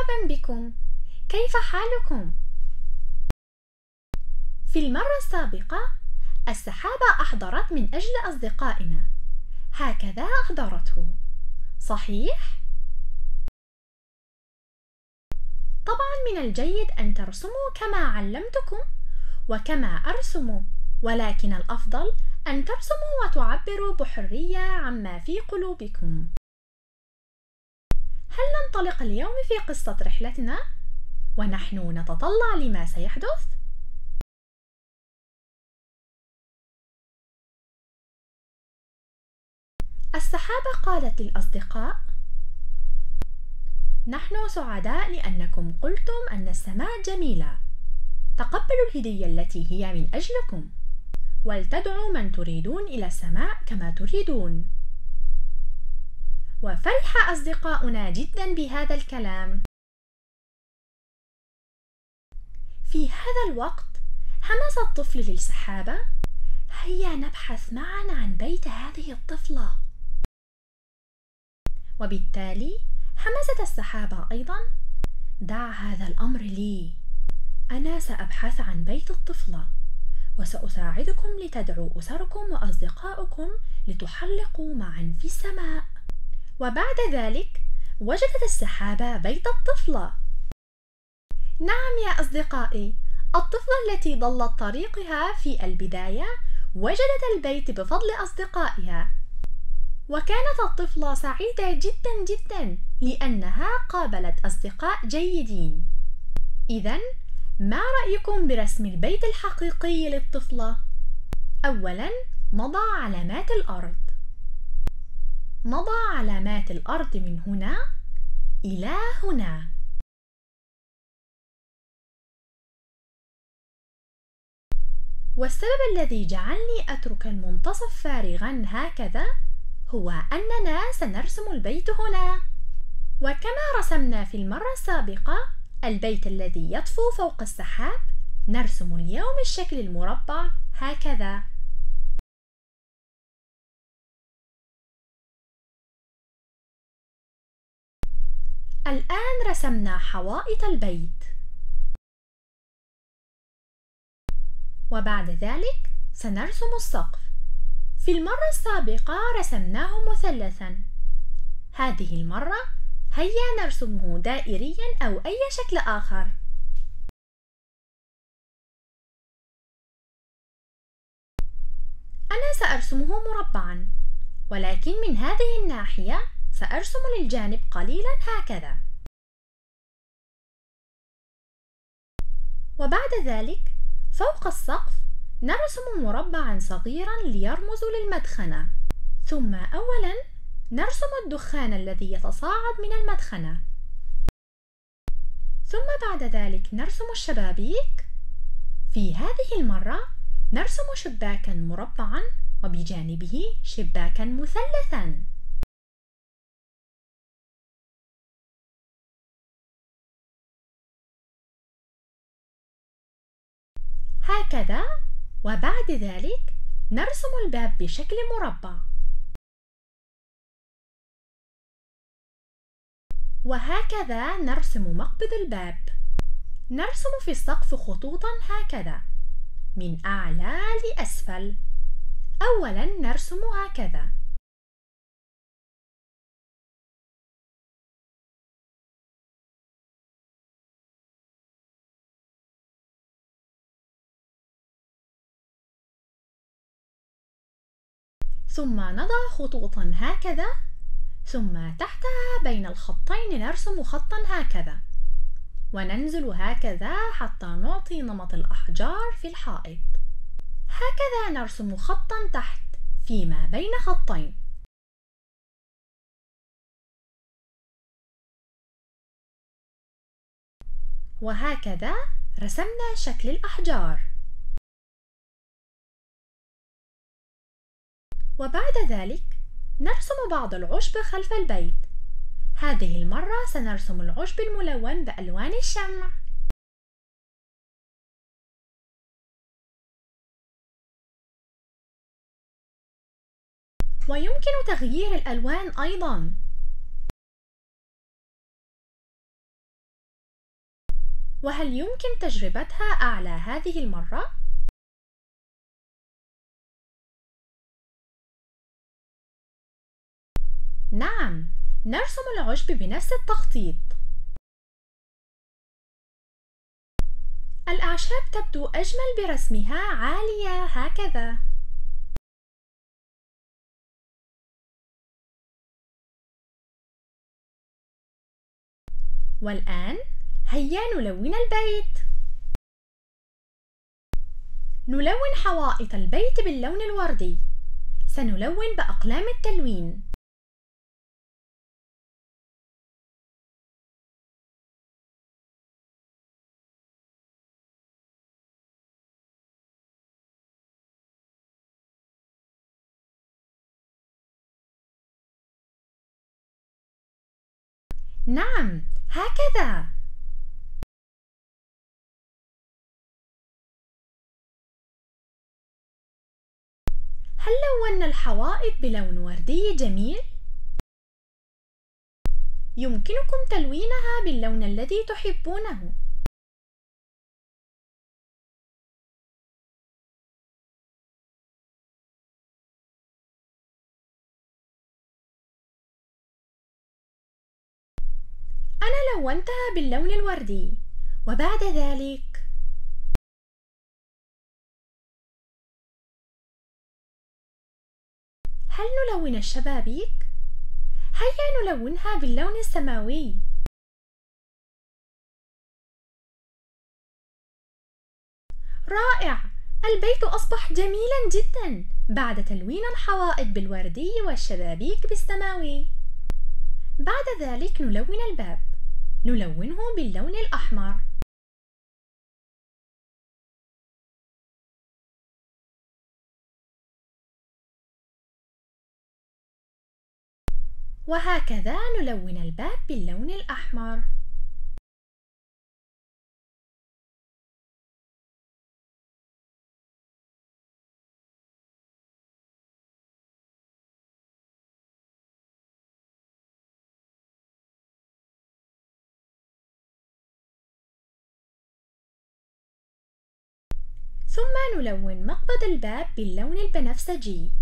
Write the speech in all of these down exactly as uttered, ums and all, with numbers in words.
مرحبا بكم. كيف حالكم؟ في المرة السابقة السحابة أحضرت من أجل أصدقائنا، هكذا أحضرته، صحيح؟ طبعا من الجيد أن ترسموا كما علمتكم وكما أرسم، ولكن الأفضل أن ترسموا وتعبروا بحرية عما في قلوبكم. هل ننطلق اليوم في قصة رحلتنا ونحن نتطلع لما سيحدث؟ السحابة قالت للأصدقاء: نحن سعداء لأنكم قلتم أن السماء جميلة. تقبلوا الهدية التي هي من أجلكم، ولتدعوا من تريدون إلى السماء كما تريدون. وفرح أصدقاؤنا جدا بهذا الكلام. في هذا الوقت همس الطفل للسحابة: هيا نبحث معا عن بيت هذه الطفلة. وبالتالي همست السحابة أيضا: دع هذا الأمر لي، أنا سأبحث عن بيت الطفلة، وسأساعدكم لتدعوا أسركم وأصدقائكم لتحلقوا معا في السماء. وبعد ذلك وجدت السحابة بيت الطفلة. نعم يا أصدقائي، الطفلة التي ضلت طريقها في البداية وجدت البيت بفضل أصدقائها، وكانت الطفلة سعيدة جدا جدا لأنها قابلت أصدقاء جيدين. إذن ما رأيكم برسم البيت الحقيقي للطفلة؟ أولا نضع علامات الأرض. نضع علامات الأرض من هنا إلى هنا. والسبب الذي جعلني أترك المنتصف فارغا هكذا هو أننا سنرسم البيت هنا. وكما رسمنا في المرة السابقة البيت الذي يطفو فوق السحاب، نرسم اليوم الشكل المربع هكذا. الآن رسمنا حوائط البيت، وبعد ذلك سنرسم السقف. في المرة السابقة رسمناه مثلثا، هذه المرة هيا نرسمه دائريا أو أي شكل آخر. أنا سأرسمه مربعا، ولكن من هذه الناحية سأرسم للجانب قليلا هكذا. وبعد ذلك فوق السقف نرسم مربعا صغيرا ليرمز للمدخنة، ثم أولا نرسم الدخان الذي يتصاعد من المدخنة، ثم بعد ذلك نرسم الشبابيك. في هذه المرة نرسم شباكا مربعا وبجانبه شباكا مثلثا. هكذا. وبعد ذلك نرسم الباب بشكل مربع، وهكذا نرسم مقبض الباب. نرسم في السقف خطوطا هكذا من أعلى لأسفل. أولا نرسم هكذا، ثم نضع خطوطا هكذا، ثم تحتها بين الخطين نرسم خطا هكذا، وننزل هكذا حتى نعطي نمط الأحجار في الحائط. هكذا نرسم خطا تحت فيما بين خطين. وهكذا رسمنا شكل الأحجار. وبعد ذلك نرسم بعض العشب خلف البيت. هذه المرة سنرسم العشب الملون بألوان الشمع. ويمكن تغيير الألوان أيضا. وهل يمكن تجربتها أعلى هذه المرة؟ نعم، نرسم العشب بنفس التخطيط. الأعشاب تبدو أجمل برسمها عالية هكذا. والآن هيا نلون البيت. نلون حوائط البيت باللون الوردي. سنلون بأقلام التلوين. نعم، هكذا. هل لونا الحوائط بلون وردي جميل؟ يمكنكم تلوينها باللون الذي تحبونه. أنا لونتها باللون الوردي، وبعد ذلك هل نلون الشبابيك؟ هيا نلونها باللون السماوي. رائع! البيت أصبح جميلاً جداً بعد تلوين الحوائط بالوردي والشبابيك بالسماوي. بعد ذلك نلون الباب. نلونه باللون الأحمر. وهكذا نلون الباب باللون الأحمر. ثم نلون مقبض الباب باللون البنفسجي.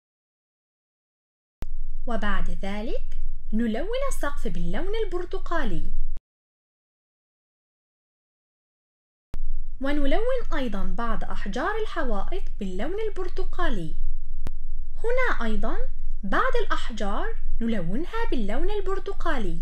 وبعد ذلك نلون السقف باللون البرتقالي. ونلون أيضاً بعض أحجار الحوائط باللون البرتقالي. هنا أيضاً بعض الأحجار نلونها باللون البرتقالي.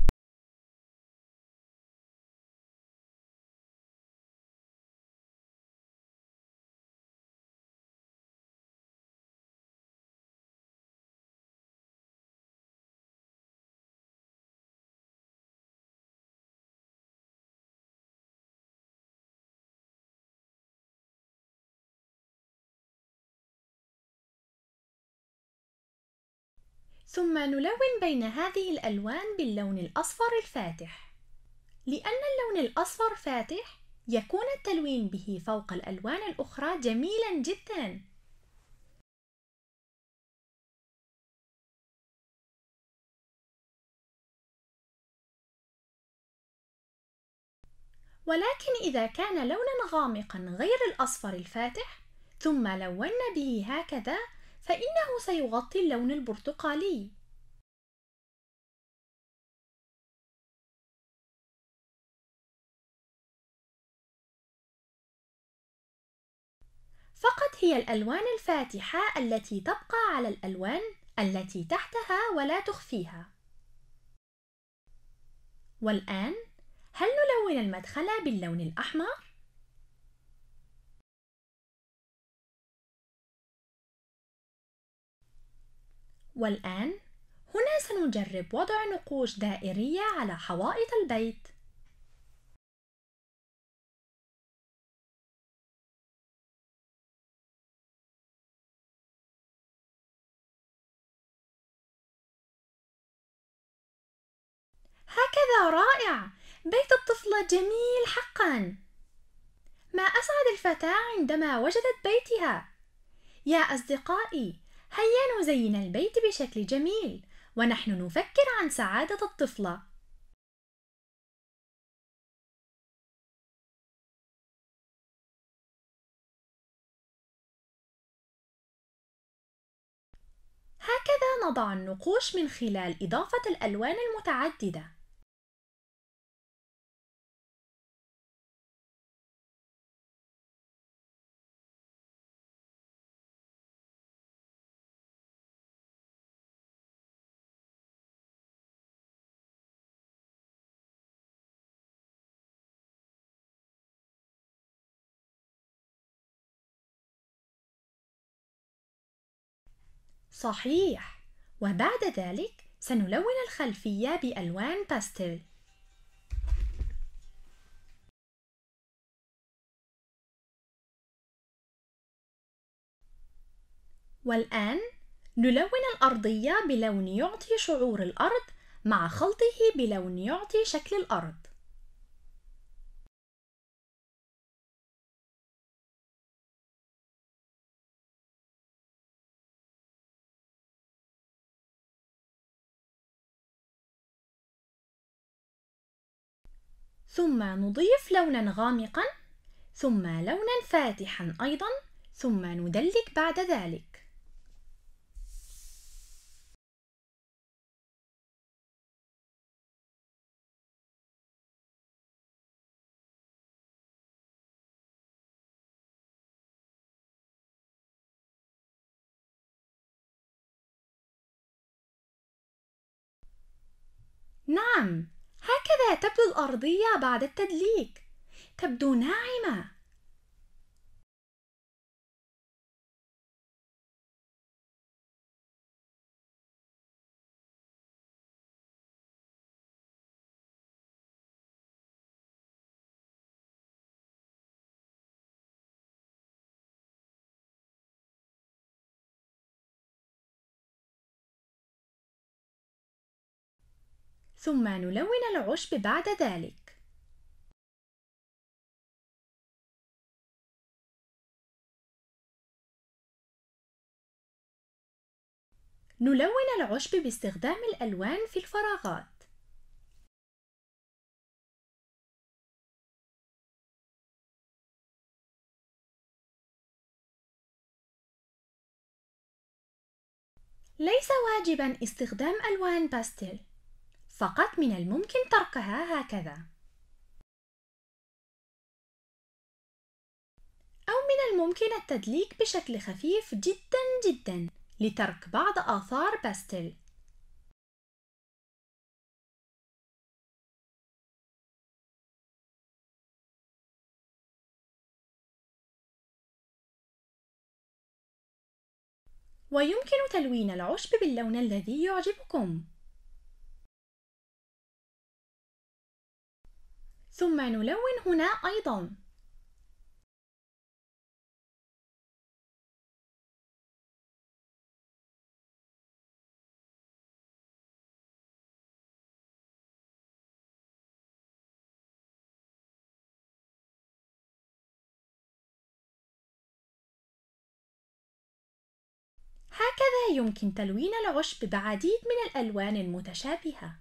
ثم نلون بين هذه الألوان باللون الأصفر الفاتح. لأن اللون الأصفر فاتح، يكون التلوين به فوق الألوان الأخرى جميلاً جداً. ولكن إذا كان لوناً غامقاً غير الأصفر الفاتح، ثم لونا به هكذا، فإنه سيغطي اللون البرتقالي. فقط هي الألوان الفاتحة التي تبقى على الألوان التي تحتها ولا تخفيها. والآن هل نلون المدخل باللون الأحمر؟ والآن هنا سنجرب وضع نقوش دائرية على حوائط البيت. هكذا رائع! بيت الطفلة جميل حقاً. ما أسعد الفتاة عندما وجدت بيتها. يا أصدقائي، هيا نزين البيت بشكل جميل، ونحن نفكر عن سعادة الطفلة. هكذا نضع النقوش من خلال إضافة الألوان المتعددة. صحيح، وبعد ذلك سنلون الخلفية بألوان باستيل. والآن نلون الأرضية بلون يعطي شعور الأرض مع خلطه بلون يعطي شكل الأرض. ثم نضيف لوناً غامقاً، ثم لوناً فاتحاً أيضاً، ثم ندلك بعد ذلك. نعم، هكذا تبدو الأرضية بعد التدليك. تبدو ناعمة. ثم نلون العشب بعد ذلك. نلون العشب باستخدام الألوان في الفراغات. ليس واجباً استخدام ألوان باستيل، فقط من الممكن تركها هكذا. أو من الممكن التدليك بشكل خفيف جداً جداً لترك بعض آثار باستيل. ويمكن تلوين العشب باللون الذي يعجبكم. ثم نلون هنا أيضاً. هكذا يمكن تلوين العشب بعديد من الألوان المتشابهة.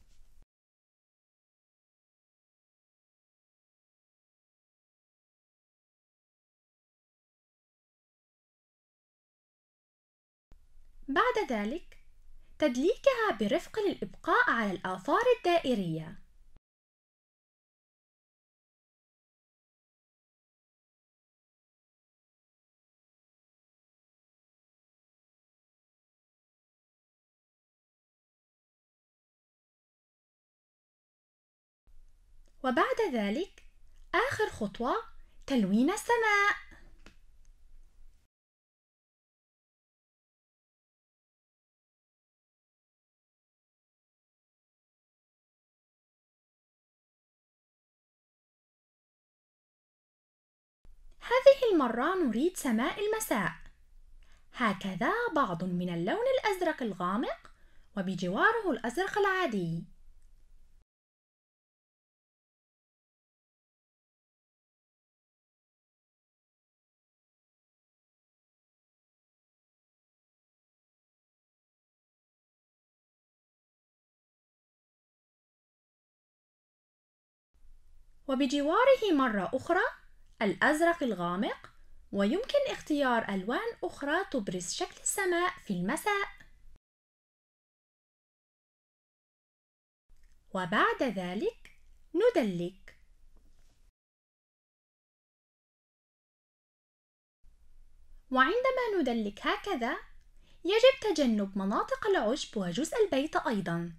بعد ذلك تدليكها برفق للإبقاء على الآثار الدائرية. وبعد ذلك آخر خطوة تلوين السماء. هذه المرة نريد سماء المساء، هكذا بعض من اللون الأزرق الغامق وبجواره الأزرق العادي. وبجواره مرة أخرى الأزرق الغامق، ويمكن اختيار ألوان أخرى تبرز شكل السماء في المساء. وبعد ذلك ندلك. وعندما ندلك هكذا يجب تجنب مناطق العشب وجزء البيت أيضاً.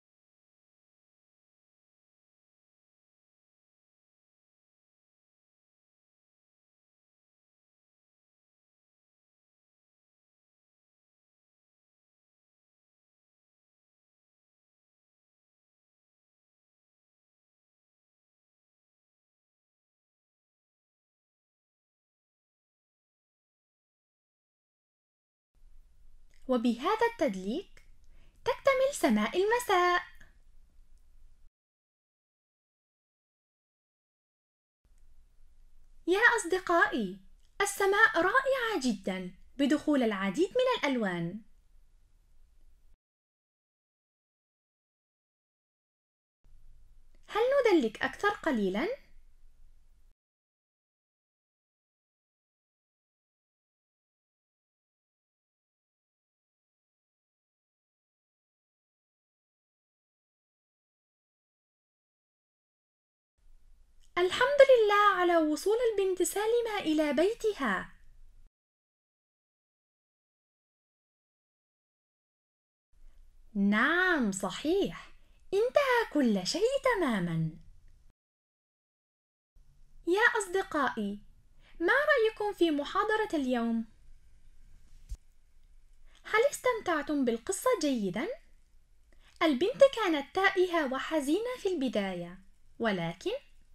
وبهذا التدليك تكتمل سماء المساء. يا أصدقائي، السماء رائعة جداً بدخول العديد من الألوان. هل ندلك أكثر قليلاً؟ الحمد لله على وصول البنت سالمة إلى بيتها. نعم صحيح، انتهى كل شيء تماماً. يا أصدقائي، ما رأيكم في محاضرة اليوم؟ هل استمتعتم بالقصة جيداً؟ البنت كانت تائهة وحزينة في البداية، ولكن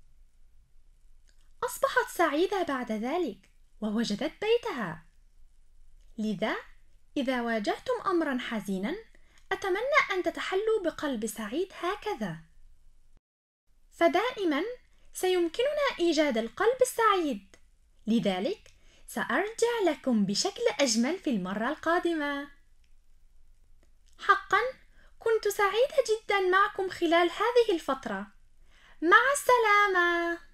أصبحت سعيدة بعد ذلك ووجدت بيتها. لذا إذا واجهتم أمراً حزيناً أتمنى أن تتحلوا بقلب سعيد هكذا، فدائماً سيمكننا إيجاد القلب السعيد. لذلك سأرجع لكم بشكل أجمل في المرة القادمة. حقاً كنت سعيدة جداً معكم خلال هذه الفترة. مع السلامة.